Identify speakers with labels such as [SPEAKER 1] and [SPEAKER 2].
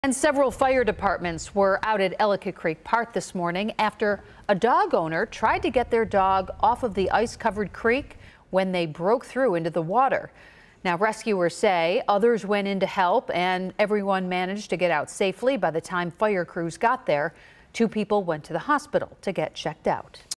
[SPEAKER 1] And several fire departments were out at Ellicott Creek Park this morning after a dog owner tried to get their dog off of the ice-covered creek when they broke through into the water. Now, rescuers say others went in to help and everyone managed to get out safely. By the time fire crews got there, 2 people went to the hospital to get checked out.